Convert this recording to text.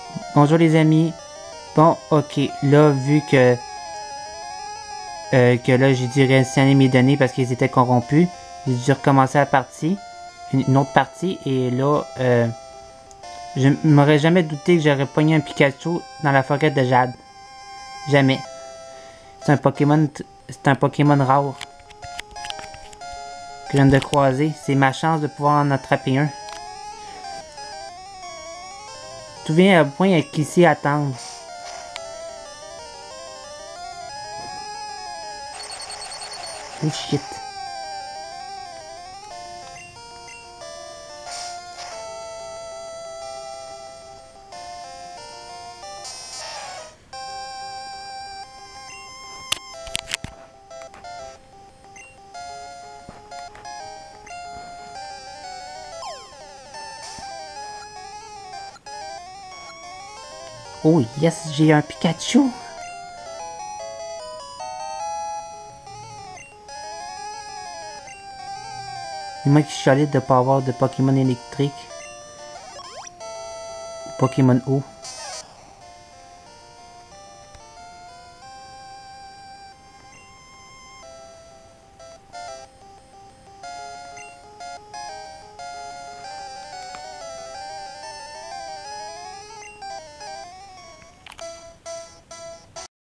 Bonjour les amis. Bon, ok, là, vu que là, j'ai dû réinstaller mes données parce qu'ils étaient corrompus, j'ai dû recommencer la partie, une autre partie, et là, je m'aurais jamais douté que j'aurais pogné un Pikachu dans la forêt de Jade. Jamais. C'est un Pokémon rare que je viens de croiser. C'est ma chance de pouvoir en attraper un. Tout vient à point qu'ici attendre. Oh shit. Oh yes, j'ai un Pikachu. Et moi qui suis solide de pas avoir de Pokémon électrique. Pokémon eau.